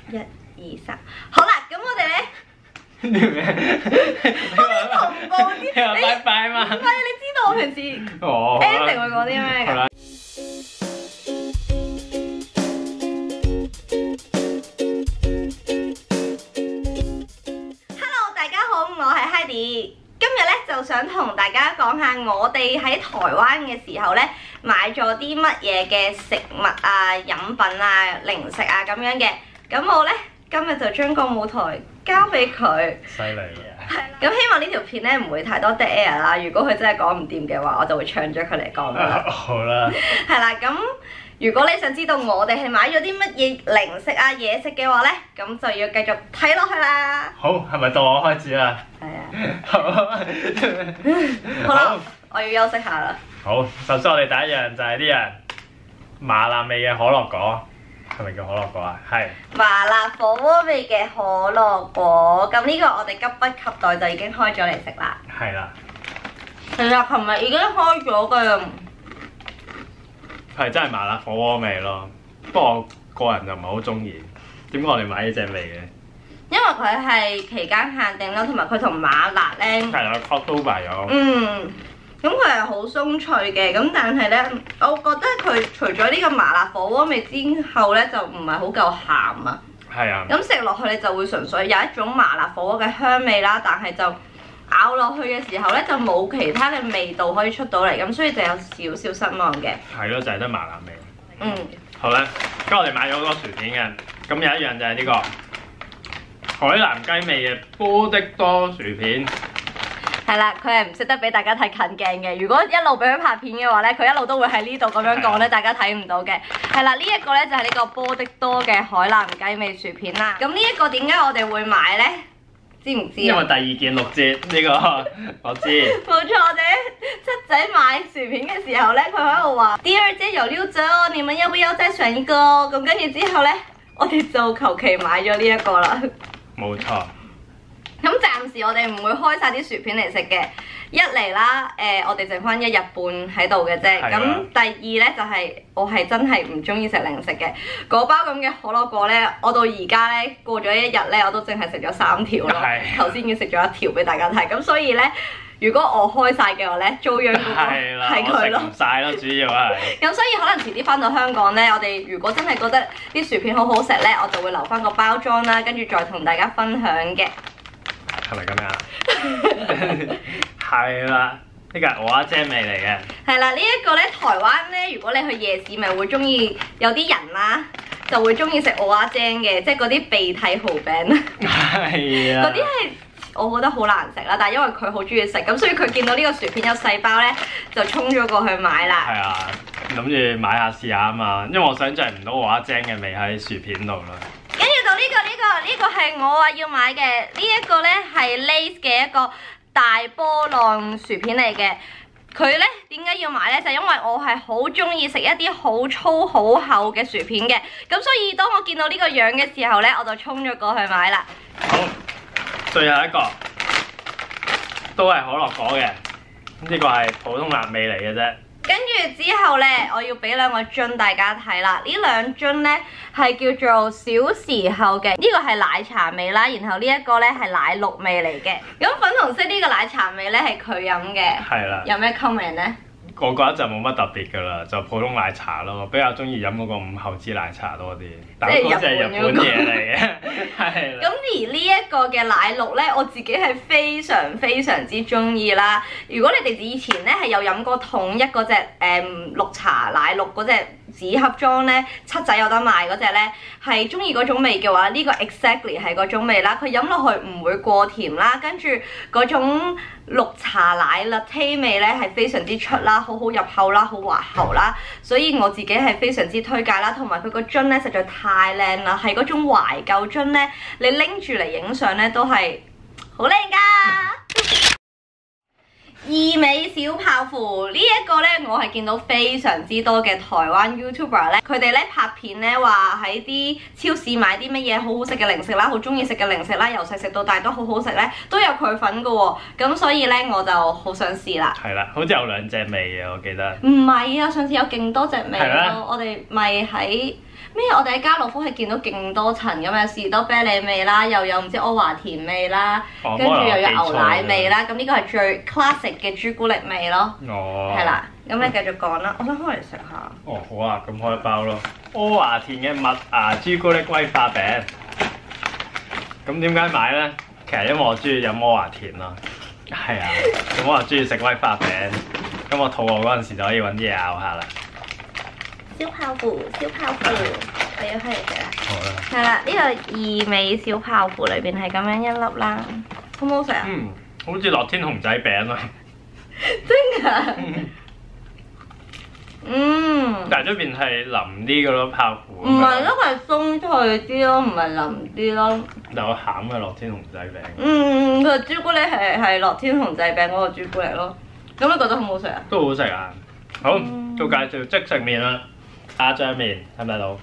1、2、3，好啦，咁我哋咧。 啲咩？ 同步啲， 你話拜拜嘛？ 唔係，你知道我平時哦 ending 會講啲咩㗎？我係 Heidi，今日咧就想同大家講下我哋喺台灣嘅時候咧買咗啲乜嘢嘅食物啊、飲品啊、零食啊咁樣嘅。咁我咧今日就將個舞台交俾佢。 犀利啊！ 係啦。咁希望呢條片咧唔會太多 dead air 啦。如果佢真係講唔掂嘅話，我就會搶咗佢嚟講啦。 好啦。係啦，咁。如果你想知道我哋係買咗啲乜嘢零食啊、嘢食嘅話咧，咁就要繼續睇落去啦。 好，係咪到我開始啦？ 係啊。 好啦，我要休息下啦。 好，首先我哋第一樣就係啲人麻辣味嘅可樂果，係咪叫可樂果啊？係。麻辣火鍋味嘅可樂果，咁呢個我哋急不及待就已經開咗嚟食啦。 係啦。 其實琴日已經開咗㗎。 係真係麻辣火鍋味咯，不過我個人就唔係好中意。點解我哋買呢隻味嘅？ 因為佢係期間限定啦，同埋佢同麻辣咧係啦 October 有。 咁佢係好鬆脆嘅，咁但係咧，我覺得佢除咗呢個麻辣火鍋味之後咧，就唔係好夠鹹啊。 係啊。咁食落去你就會純粹有一種麻辣火鍋嘅香味啦，但係就咬落去嘅時候咧，就冇其他嘅味道可以出到嚟，咁所以就有少少失望嘅。係咯，就係得麻辣味。好啦，咁我哋買咗好多薯片嘅，咁有一樣就係呢個海南雞味嘅波的多薯片。 係啦，佢係唔識得俾大家睇近鏡嘅。如果一路俾佢拍片嘅話咧，佢一路都會喺呢度咁樣講咧，大家睇唔到嘅。係啦，呢一個咧就係呢個波的多嘅海南雞味薯片啦。咁呢一個點解我哋會買咧？知唔知啊？ 因為第二件6折呢個我知。 冇錯，我哋七仔買薯片嘅時候咧，佢喺度話第二件有6折哦，你們要不要再選一個？咁跟住之後咧，我哋就求其買咗呢一個啦。 冇錯。 咁暫時我哋唔會開晒啲薯片嚟食嘅。一嚟啦，我哋剩翻1日半喺度嘅啫。咁第二咧就係我係真係唔中意食零食嘅。嗰包咁嘅可樂果咧，我到而家咧過咗1日咧，我都淨係食咗3條咯。頭先已經食咗1條俾大家睇。咁所以咧，如果我開晒嘅話咧，遭殃嗰個係佢咯。 唔晒咯，主要係。 咁所以可能遲啲翻到香港咧，我哋如果真係覺得啲薯片好好食咧，我就會留翻個包裝啦，跟住再同大家分享嘅。 係咪咁樣？係啦，呢個係蚵仔煎味嚟嘅。係啦，呢一個咧，台灣咧，如果你去夜市咪會中意有啲人啦，就會中意食蚵仔煎嘅，即係嗰啲鼻涕蠔餅。 係啊。 嗰啲係我覺得好難食啦，但係因為佢好中意食，咁所以佢見到呢個薯片有細包咧，就衝咗過去買啦。 係啊，諗住買下試下啊嘛，因為我想像唔到蚵仔煎嘅味喺薯片度啦。 跟住到呢個係我話要買嘅，呢一個咧係 Lay's 嘅一個大波浪薯片嚟嘅。佢咧點解要買咧？就因為我係好中意食一啲好粗好厚嘅薯片嘅，咁所以當我見到呢個樣嘅時候咧，我就衝咗過去買啦。 好，最後一個都係可樂果嘅，呢個係普通辣味嚟嘅啫。 跟住之後咧，我要俾2個樽大家睇啦。呢2樽咧係叫做小時候嘅，呢個係奶茶味啦，然後呢一個咧係奶綠味嚟嘅。咁粉紅色呢個奶茶味咧係佢飲嘅。係啦。有咩 comment 咧？ 我覺得就冇乜特別㗎啦，就普通奶茶咯，比較中意飲嗰個5後支奶茶多啲。但係嗰隻係日本嘢嚟嘅，係啦。咁而呢一個嘅奶綠咧，我自己係非常之中意啦。如果你哋以前咧係有飲過統一嗰隻綠茶奶綠嗰隻紙盒裝咧，七仔有得賣嗰隻咧，係中意嗰種味嘅話，呢個 exactly 係嗰種味啦。佢飲落去唔會過甜啦，跟住嗰種綠茶奶 latte 味咧係非常之出啦，好好入口啦，好滑喉啦，所以我自己係非常之推介啦。同埋佢個樽咧實在太靚啦，係嗰種懷舊樽咧，你拎住嚟影相咧都係好靚㗎。二美小泡芙呢一個咧，我係見到非常之多嘅台灣 YouTuber 咧，佢哋咧拍片咧話喺啲超市買啲乜嘢好好食嘅零食啦，好中意食嘅零食啦，由細食到大都好好食咧，都有佢份㗎喎。咁所以咧我就好想試啦。 係啦，好似有2隻味嘅，我記得。 唔係啊，上次有勁多隻味咯，我哋咪喺咩？我哋喺家樂福係見到勁多層咁嘅士多啤梨味啦，又有唔知阿華田味啦，跟住又有牛奶味啦。咁呢個係最 classic 嘅朱古力味咯。 哦。 係啦，咁你繼續講啦，我想開嚟食下。 哦，好啊，咁開一包咯。阿華田嘅麥芽朱古力威化餅。咁點解買咧？其實因為我中意飲阿華田咯。係啊，咁我又中意食威化餅。咁我肚餓嗰陣時就可以揾啲嘢咬下啦。 小泡芙，小泡芙，我要開嚟食啦。 好啦。 係啦，呢個2味小泡芙裏邊係咁樣一粒啦，好唔好食啊？ 嗯，好似樂天熊仔餅啊。 真㗎？ 但係出邊係腍啲嘅咯，泡芙。 唔係咯，係鬆脆啲咯，唔係腍啲咯。 有餡嘅樂天熊仔餅。 佢朱古力係樂天熊仔餅嗰個朱古力咯。咁你覺得好唔好食啊？ 都好食啊！好，做介紹即食麵啦，炸醬麵睇唔睇到？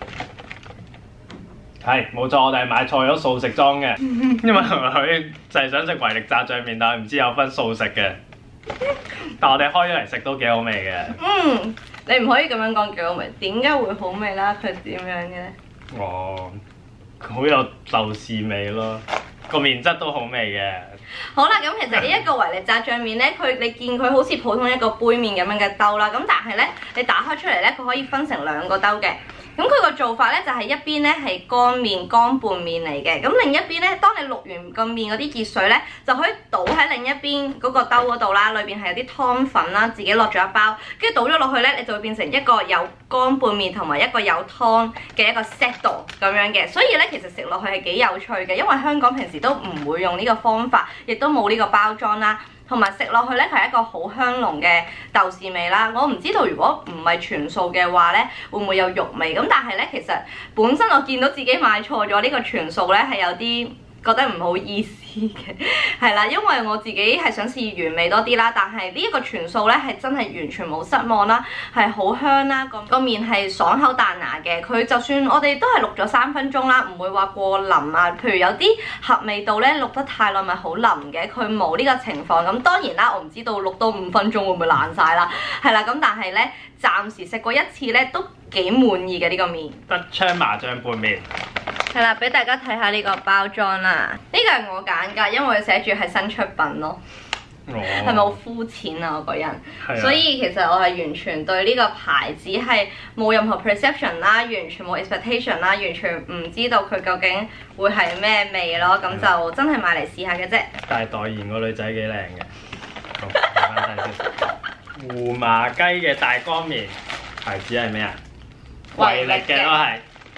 係冇錯，我哋係買錯咗素食裝嘅，因為佢就係想食維力炸醬麵，但係唔知有分素食嘅。但我哋開咗嚟食都幾好味嘅。 你唔可以咁樣講幾好味，點解會好味啦？佢點樣嘅咧？ 哦，好有豆豉味咯，個麵質都好味嘅。 好啦，咁其實呢一個維力炸醬麵咧，你見佢好似普通一個杯麵咁樣嘅兜啦，咁但係咧，你打開出嚟咧，佢可以分成2個兜嘅。咁佢個做法咧就係一邊咧係乾麵、乾拌麵嚟嘅，咁另一邊咧，當你淥完個麵嗰啲熱水咧，就可以倒喺另一邊嗰個兜嗰度啦，裏邊係有啲湯粉啦，自己落咗一包，跟住倒咗落去咧，你就會變成一個有乾拌麵同埋一個有湯嘅一個 set 度咁樣嘅，所以咧其實食落去係幾有趣嘅，因為香港平時都唔會用呢個方法，亦都冇呢個包裝啦。同埋食落去咧，佢係一個好香濃嘅豆豉味啦。我唔知道如果唔係全素嘅話咧，會唔會有肉味？咁但係咧，其實本身我見到自己買錯咗呢個全素咧，係有啲覺得唔好意思嘅，係啦，因為我自己係想試原味多啲啦。但係呢一個全素咧係真係完全冇失望啦，係好香啦，個麵係爽口彈牙嘅。佢就算我哋都係淥咗3分鐘啦，唔會話過腍啊。譬如有啲合味道咧淥得太耐咪好腍嘅，佢冇呢個情況。咁當然啦，我唔知道淥到5分鐘會唔會爛晒啦，係啦。咁但係咧，暫時食過一次咧都幾滿意嘅呢個麵。 德昌麻醬拌麵。 係啦，俾大家睇下呢個包裝啦。呢個係我揀㗎，因為佢寫住係新出品咯。係咪好膚淺啊？我個人，所以其實我係完全對呢個牌子係冇任何 perception 啦，完全冇 expectation 啦，完全唔知道佢究竟會係咩味咯。咁就真係買嚟試下嘅啫。 但係代言個女仔幾靚嘅。好，睇翻睇先。胡麻雞嘅大乾麵，牌子係咩啊？維力嘅都係。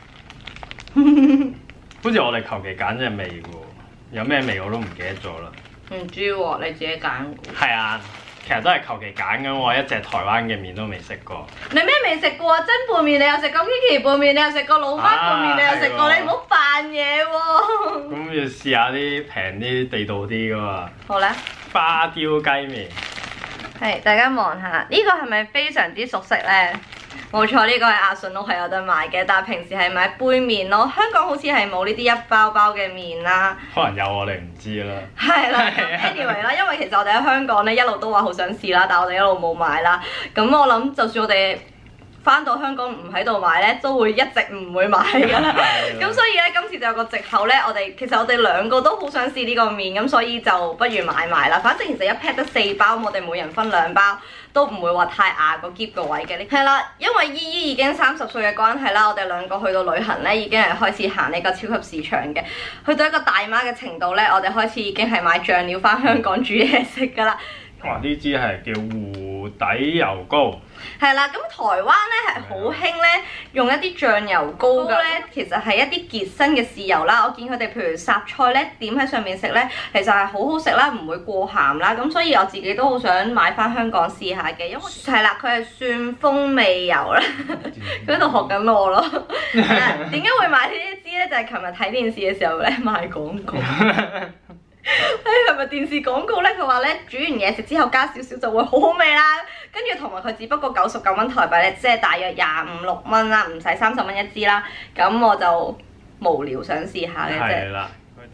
好似我哋求其揀隻味嘅喎，有咩味我都唔記得咗啦。 唔知喎，你自己揀。 係啊，其實都係求其揀嘅，我一隻台灣嘅麵都未食過。 你咩未食過啊？真拌麵你又食過，Kiki拌麵你又食過，老媽拌麵你又食過，你唔好扮嘢喎。 咁要試下啲平啲、地道啲噶嘛。 好啦。 花雕雞麵。係， 大家望下，呢個係咪非常之熟悉咧？冇錯，呢個係阿信屋係有得賣嘅，但係平時係買杯麵咯。香港好似係冇呢啲一包包嘅麵啦。 可能有我哋唔知啦。 係啦，anyway 啦，因為其實我哋喺香港咧一路都話好想試啦，但係我哋一路冇買啦。咁我諗就算我哋翻到香港唔喺度買咧，都會一直唔會買㗎啦。咁所以咧，今次就有個藉口咧，其實我哋2個都好想試呢個麵，咁所以就不如買埋啦。反正其實一 pack 得4包，我哋每人分2包，都唔會話太壓個篋個位嘅。係啦，因為姨姨已經30歲嘅關係啦，我哋2個去到旅行咧，已經係開始行呢個超級市場嘅，去到一個大媽嘅程度咧，我哋開始已經係買醬料翻香港煮嘢食㗎啦。 哇！呢支係叫糊底油膏。 係啦，咁台灣咧係好興咧用一啲醬油膏嘅咧，其實係一啲傑身嘅豉油啦。我見佢哋譬如霎菜咧點喺上面食咧，其實係好好食啦，唔會過鹹啦。咁所以我自己都好想買翻香港試下嘅，因為係啦，佢係蒜風味油啦，佢喺度學緊我咯。點解會買呢一支咧？就係琴日睇電視嘅時候咧賣廣告。係咪電視廣告咧？佢話咧煮完嘢食之後加少少就會好好味啦。跟住同埋佢只不過99蚊台幣咧，即係大約25-26蚊啦，唔使30蚊一支啦。咁我就無聊想試下嘅啫。跟住咧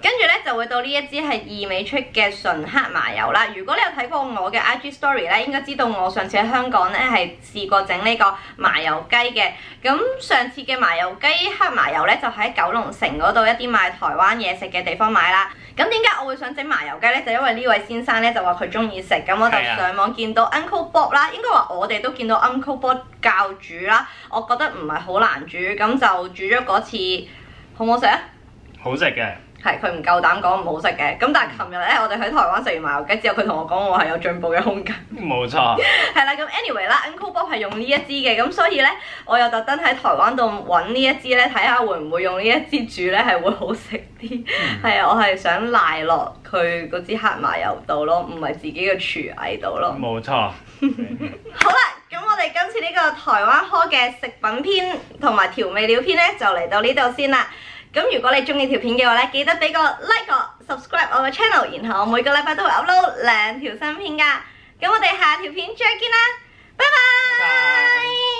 就會到呢一支係義美出嘅純黑麻油啦。如果你有睇過我嘅 IG story 咧，應該知道我上次喺香港咧係試過整呢個麻油雞嘅。咁上次嘅麻油雞黑麻油咧就喺九龍城嗰度一啲賣台灣嘢食嘅地方買啦。咁點解我會想整麻油雞咧？就因為呢位先生咧就話佢中意食，咁我就上網見到 Uncle Bob 啦，應該話我哋都見到 Uncle Bob 教煮啦。我覺得唔係好難煮，咁就煮咗嗰次，好唔好食啊？ 好食嘅。 係佢唔夠膽講唔好食嘅，咁但係琴日咧，我哋喺台灣食完麻油雞之後，佢同我講我係有進步嘅空間。 冇錯。 係啦，咁 anyway 啦，Uncle Bob 係用呢一支嘅，咁所以咧，我又特登喺台灣度揾呢一支咧，睇下會唔會用呢一支煮咧係會好食啲。係啊，我係想賴落佢嗰支黑麻油度咯，唔係自己嘅廚藝度咯。 冇錯。 好啦，咁我哋今次呢個台灣科嘅食品篇同埋調味料篇咧，就嚟到呢度先啦。咁如果你中意條片嘅話咧，記得俾個 like 個 subscribe 我嘅 channel， 然後我每個禮拜都會 upload 2條新片㗎。咁我哋下條片再見啦，拜拜。